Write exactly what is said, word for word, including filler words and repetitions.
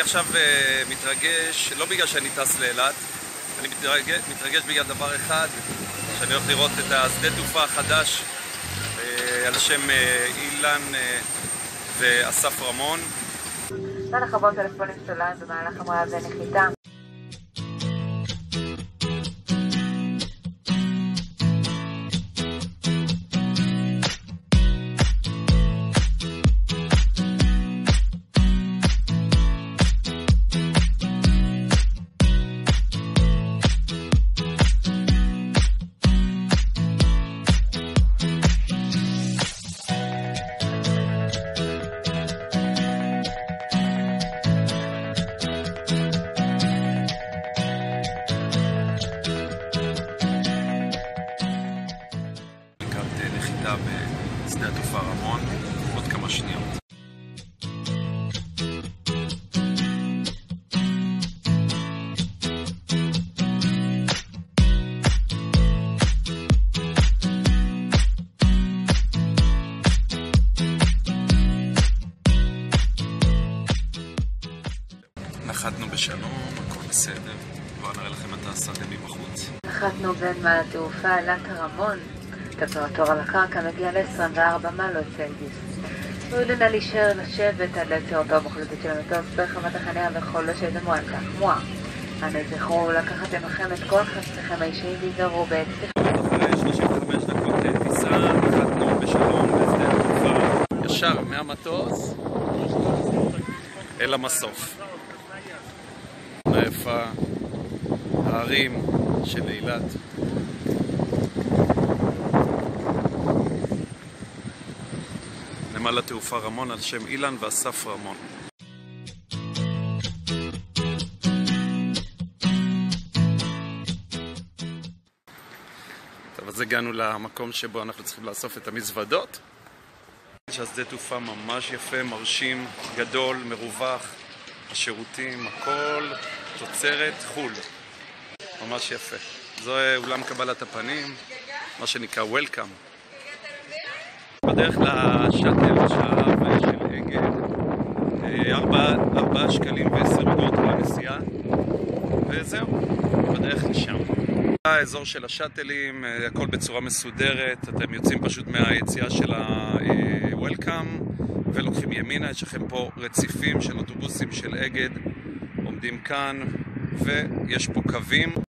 עכשיו מתרגש, לא בגלל שאני טס לאילת, אני מתרגש, מתרגש בגלל דבר אחד, שאני הולך לראות את השדה תעופה החדש על שם אילן ואסף רמון. נא לכבות טלפונים סלולריים במהלך המראה ונחיתה. בשדה התעופה רמון, עוד כמה שניות. נחתנו בשלום, הכל בסדר. בואו נראה לכם את השדה מבחוץ. נחתנו בין מעל התעופה אילת רמון. טמפרטורה על הקרקע מגיעה ל-עשרים וארבע מעלות צלזיוס. ראוי נא להישאר לשבת עד לעצירתו המוחלטת של המטוס ברחבת החניה וכל לא שידמו על כך מועה. אנא זכרו לקחת עמכם את כל חפציכם האישיים והיזהרו בעת שיחה. אחרי שלושים וחמש דקות טיסה, נחתנו בשלום בשדה התעופה ישר מהמטוס אל המסוף. היפה, הערים של אילת. נמל התעופה רמון על שם אילן ואסף רמון. טוב, אז הגענו למקום שבו אנחנו צריכים לאסוף את המזוודות. שהשדה תעופה ממש יפה, מרשים, גדול, מרווח, השירותים, הכל תוצרת חול. ממש יפה. זו אולם קבלת הפנים, מה שנקרא וולקאם. בדרך לשאטל עכשיו של אגד, ארבעה שקלים ועשר אגורות לנסיעה, וזהו, בדרך לשם. האזור של השאטלים, הכל בצורה מסודרת, אתם יוצאים פשוט מהיציאה של הוולקאם ולוקחים ימינה, יש לכם פה רציפים של אוטובוסים של אגד, עומדים כאן, ויש פה קווים